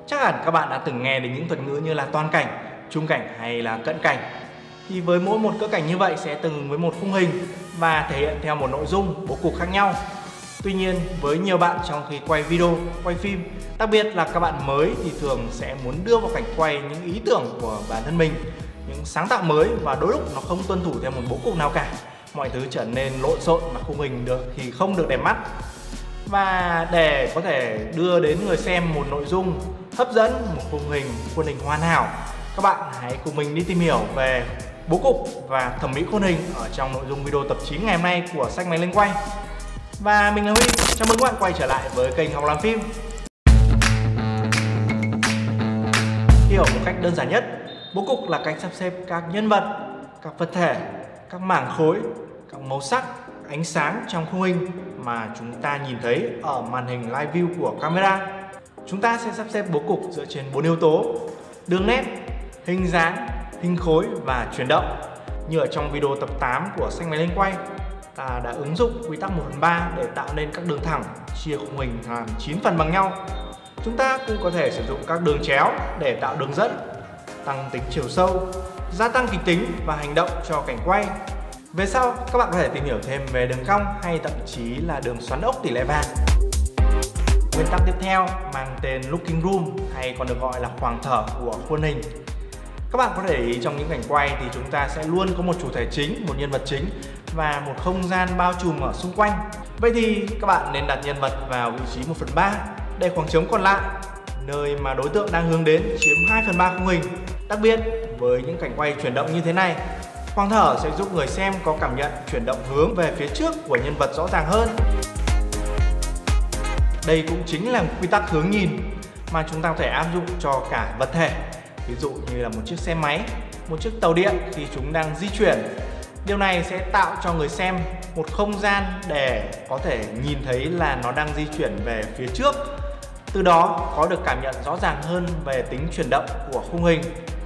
Chắc hẳn các bạn đã từng nghe đến những thuật ngữ như là toàn cảnh, trung cảnh hay là cận cảnh. Thì với mỗi một cỡ cảnh như vậy sẽ tương ứng với một khung hình và thể hiện theo một nội dung, bố cục khác nhau. Tuy nhiên, với nhiều bạn trong khi quay video, quay phim, đặc biệt là các bạn mới thì thường sẽ muốn đưa vào cảnh quay những ý tưởng của bản thân mình, những sáng tạo mới, và đôi lúc nó không tuân thủ theo một bố cục nào cả. Mọi thứ trở nên lộn xộn và khung hình thì không được đẹp mắt. Và để có thể đưa đến người xem một nội dung hấp dẫn, một khuôn hình hoàn hảo, các bạn hãy cùng mình đi tìm hiểu về bố cục và thẩm mỹ khuôn hình ở trong nội dung video tập 9 ngày hôm nay của Sách Máy Lên Quay. Và mình là Huy, chào mừng các bạn quay trở lại với kênh Học Làm Phim. Hiểu một cách đơn giản nhất, bố cục là cách sắp xếp các nhân vật, các vật thể, các mảng khối, các màu sắc, ánh sáng trong khung hình mà chúng ta nhìn thấy ở màn hình live view của camera. Chúng ta sẽ sắp xếp bố cục dựa trên 4 yếu tố: đường nét, hình dáng, hình khối và chuyển động. Như ở trong video tập 8 của Sách Máy Lên Quay, ta đã ứng dụng quy tắc 1/3 để tạo nên các đường thẳng, chia khung hình thành 9 phần bằng nhau. Chúng ta cũng có thể sử dụng các đường chéo để tạo đường dẫn, tăng tính chiều sâu, gia tăng kịch tính và hành động cho cảnh quay. Về sau, các bạn có thể tìm hiểu thêm về đường cong hay thậm chí là đường xoắn ốc tỷ lệ vàng. Nguyên tắc tiếp theo mang tên Looking Room hay còn được gọi là khoảng thở của khuôn hình. Các bạn có thể để ý trong những cảnh quay thì chúng ta sẽ luôn có một chủ thể chính, một nhân vật chính và một không gian bao trùm ở xung quanh. Vậy thì các bạn nên đặt nhân vật vào vị trí 1/3 để khoảng trống còn lại, nơi mà đối tượng đang hướng đến, chiếm 2/3 khung hình. Đặc biệt với những cảnh quay chuyển động như thế này, khoảng thở sẽ giúp người xem có cảm nhận chuyển động hướng về phía trước của nhân vật rõ ràng hơn. Đây cũng chính là quy tắc hướng nhìn mà chúng ta có thể áp dụng cho cả vật thể. Ví dụ như là một chiếc xe máy, một chiếc tàu điện khi chúng đang di chuyển. Điều này sẽ tạo cho người xem một không gian để có thể nhìn thấy là nó đang di chuyển về phía trước. Từ đó có được cảm nhận rõ ràng hơn về tính chuyển động của khung hình.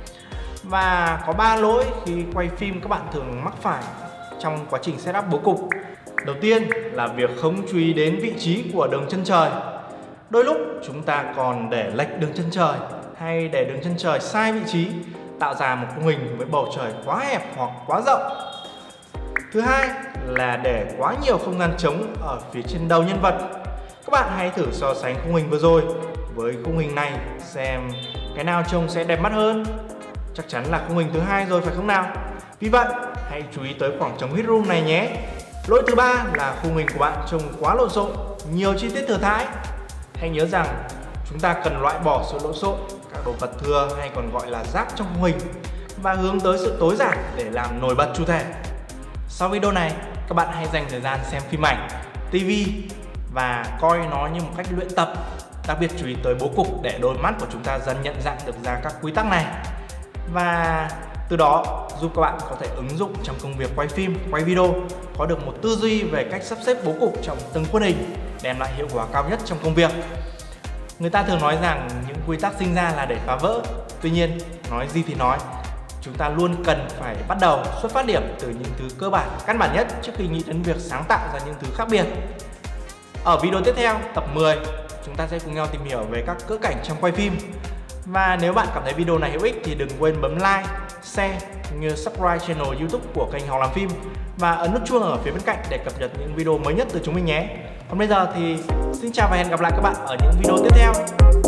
Và có 3 lỗi khi quay phim các bạn thường mắc phải trong quá trình setup bố cục. Đầu tiên là việc không chú ý đến vị trí của đường chân trời. Đôi lúc chúng ta còn để lệch đường chân trời hay để đường chân trời sai vị trí, tạo ra một khung hình với bầu trời quá hẹp hoặc quá rộng. Thứ hai là để quá nhiều không gian trống ở phía trên đầu nhân vật. Các bạn hãy thử so sánh khung hình vừa rồi với khung hình này xem cái nào trông sẽ đẹp mắt hơn. Chắc chắn là khung hình thứ hai rồi phải không nào? Vì vậy hãy chú ý tới khoảng trống headroom này nhé. Lỗi thứ ba là khung hình của bạn trông quá lộn xộn, nhiều chi tiết thừa thãi. Hãy nhớ rằng chúng ta cần loại bỏ sự lộn xộn, các đồ vật thừa hay còn gọi là rác trong khung hình, và hướng tới sự tối giản để làm nổi bật chủ thể. Sau video này, các bạn hãy dành thời gian xem phim ảnh, TV và coi nó như một cách luyện tập. Đặc biệt chú ý tới bố cục để đôi mắt của chúng ta dần nhận dạng được ra các quy tắc này. Và từ đó giúp các bạn có thể ứng dụng trong công việc quay phim, quay video, có được một tư duy về cách sắp xếp bố cục trong từng khuôn hình, đem lại hiệu quả cao nhất trong công việc. Người ta thường nói rằng những quy tắc sinh ra là để phá vỡ. Tuy nhiên, nói gì thì nói, chúng ta luôn cần phải bắt đầu xuất phát điểm từ những thứ cơ bản, căn bản nhất trước khi nghĩ đến việc sáng tạo ra những thứ khác biệt. Ở video tiếp theo, tập 10, chúng ta sẽ cùng nhau tìm hiểu về các cỡ cảnh trong quay phim. Và nếu bạn cảm thấy video này hữu ích thì đừng quên bấm like, share cũng như subscribe channel YouTube của kênh Học Làm Phim và ấn nút chuông ở phía bên cạnh để cập nhật những video mới nhất từ chúng mình nhé. Còn bây giờ thì xin chào và hẹn gặp lại các bạn ở những video tiếp theo.